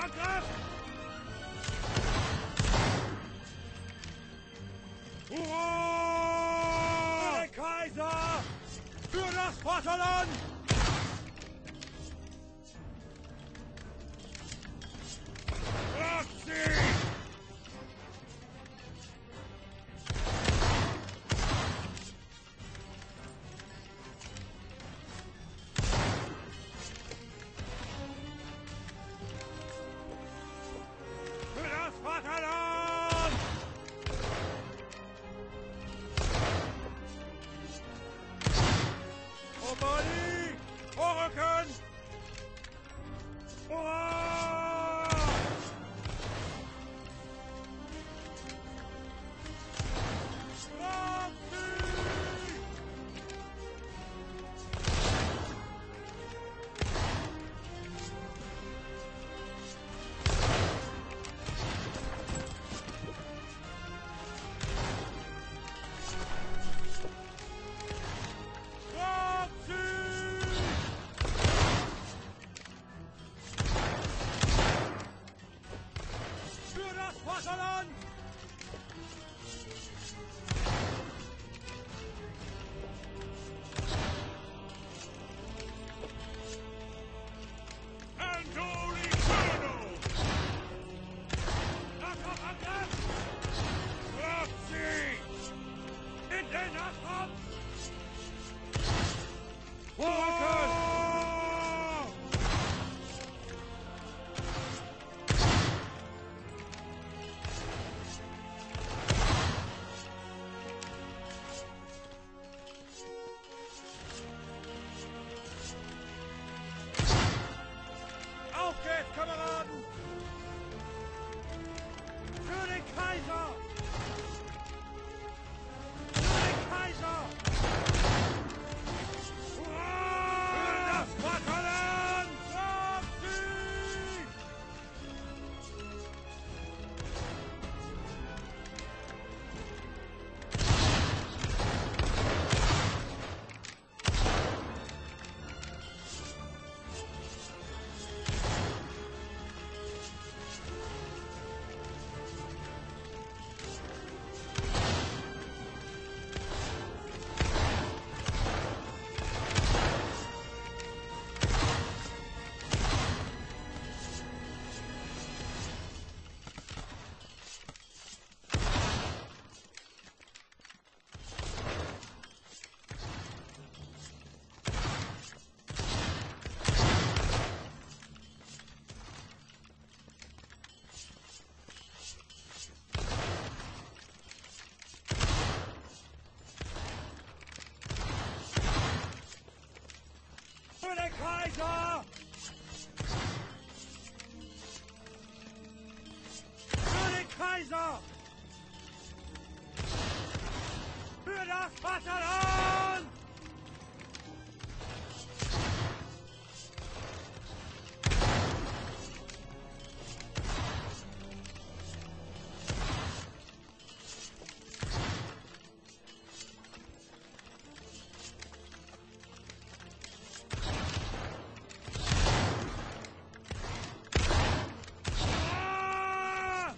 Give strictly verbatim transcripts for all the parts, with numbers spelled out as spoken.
Angriff! Hurra! Für den Kaiser! Für das Vaterland! Grazie! Für das Vaterland! Obali! Vorrücken! Hurra! Für das Vaterland! Antolicano! Nahkampfangriff! Grazie! In den Nahkampf! Vorrücken! Auf geht's, Kameraden! Für den Kaiser! Für den Kaiser! Hurra! Für das Vaterland! Grazie! Für den Kaiser! Für den Kaiser! Für das Vaterland! Hurra!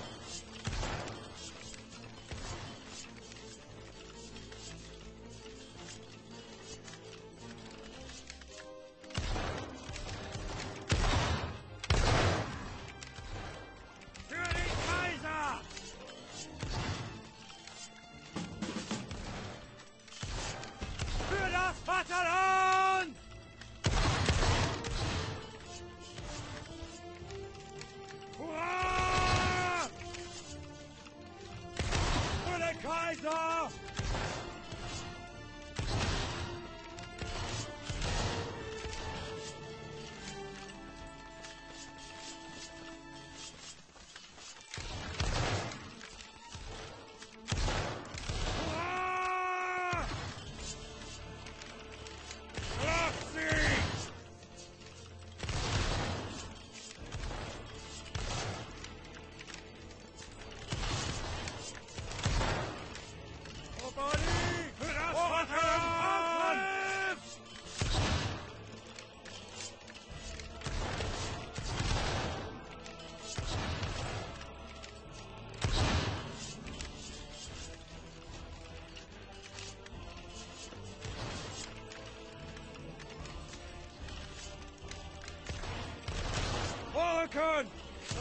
Für den Kaiser! Für das Vaterland! Hurra! Für den Kaiser! Hurra!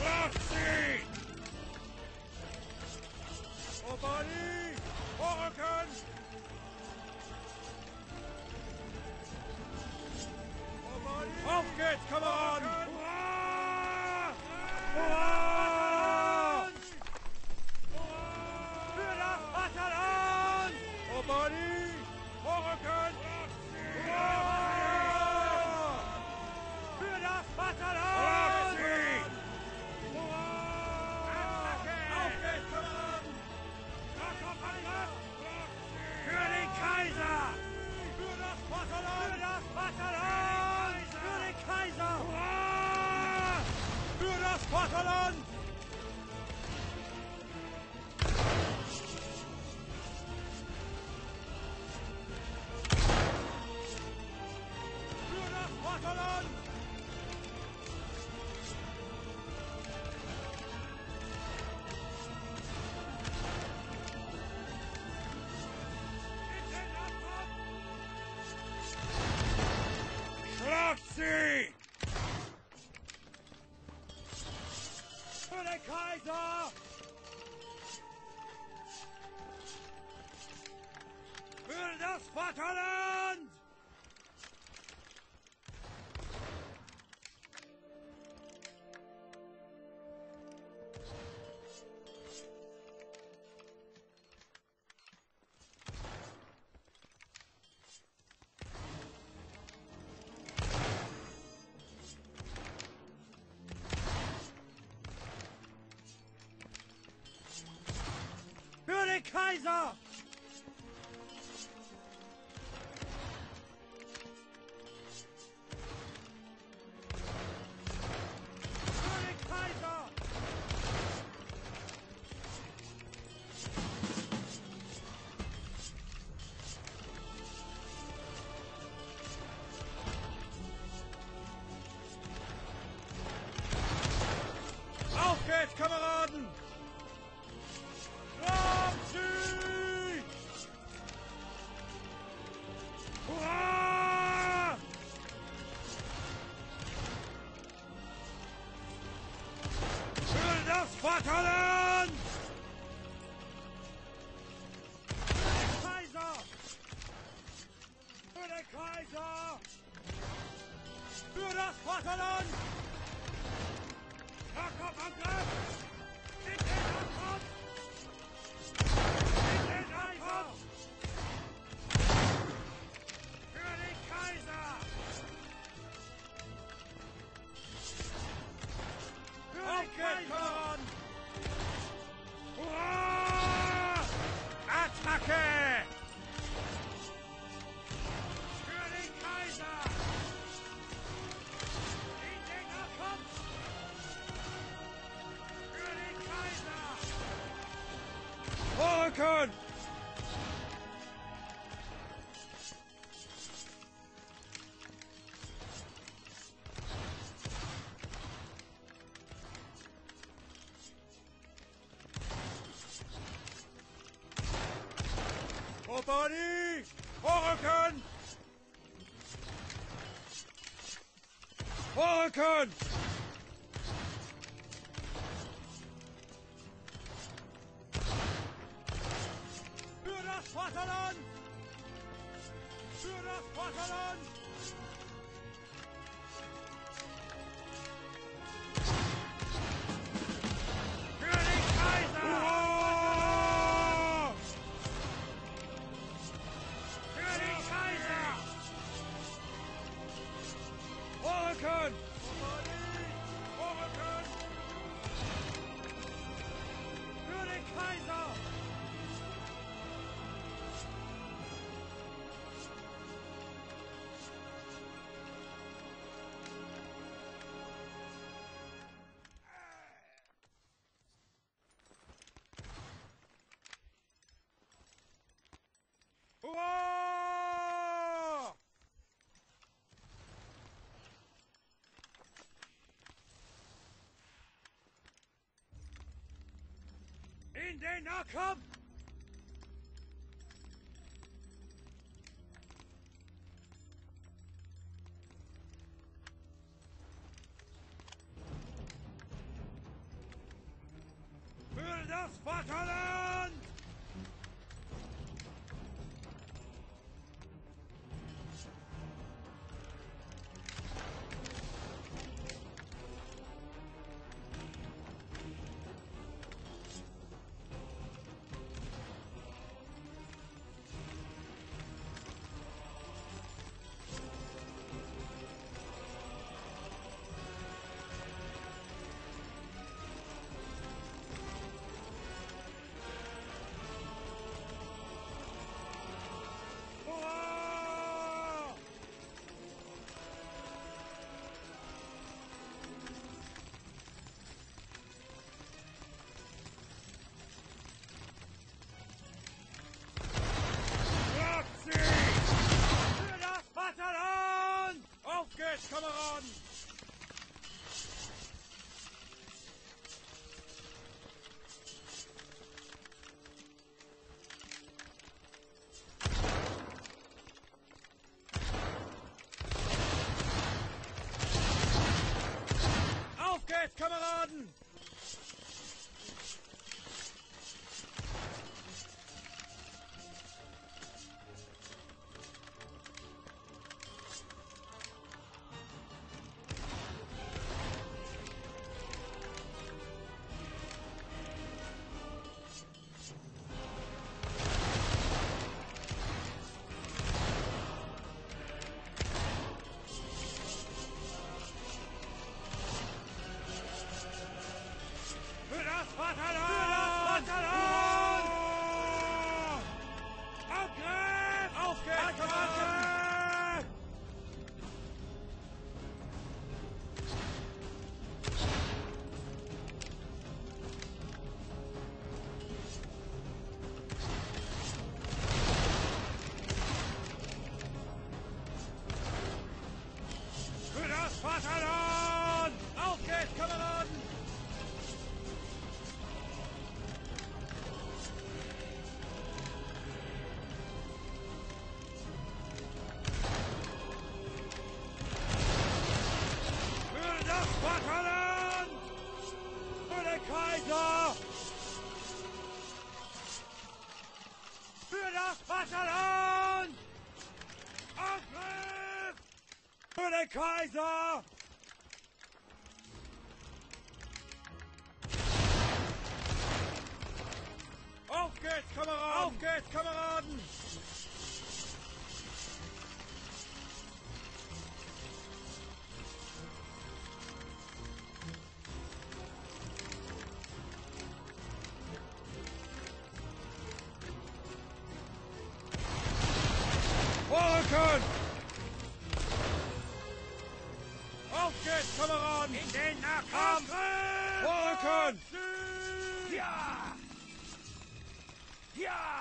Schlacht sie! Obadi! Vorrücken! Obadi! Auf geht's, Kameraden! Hurra! Hurra! Für das Vaterland! Obadi! Vorrücken! Hurra! Für das Vaterland! Hurra! Auf geht's, Kameraden! Schlagkopfangriff! Für den Kaiser! Für das Vaterland! Für das Vaterland! Für den Kaiser! Hurra! Für das Vaterland! Für das Vaterland! Schlagt sie! Für den Kaiser! Für das Vaterland! Für den Kaiser! Für den Kaiser! Auf geht's, Kameraden! Schlagt sie! Hurra! Für das Vaterland! Für den Kaiser! Für den Kaiser! Für das Vaterland! Schlagkopfangriff! In den Angriff! In den Angriff! Für den Kaiser! Für den Kaiser! Hurra! Attacke! Für den Kaiser! In den Angriff! Für den Kaiser! Vorrücken! Obadi! Vorrücken! Vorrücken! Für das Vaterland! Für das Vaterland! Für den Kaiser! Hurra! Für den Kaiser! Vorrücken! Vorrücken! Für den Kaiser! Hurra! In den Nahkampf! Vaterland! Auf geht's, Kameraden! Auf geht's, Kameraden! Für das Vaterland! Für das Vaterland! Angriff! Auf geht's, Kameraden! Für das Vaterland! Auf geht's, Kameraden! Für das Vaterland! Für den Kaiser! Für das Vaterland! Angriff! Für den Kaiser! Auf geht's, Kameraden! Auf geht's, Kameraden! Vorrücken! Auf geht's, Kameraden! In den Nahkampf! Vorrücken! Ja! Ja!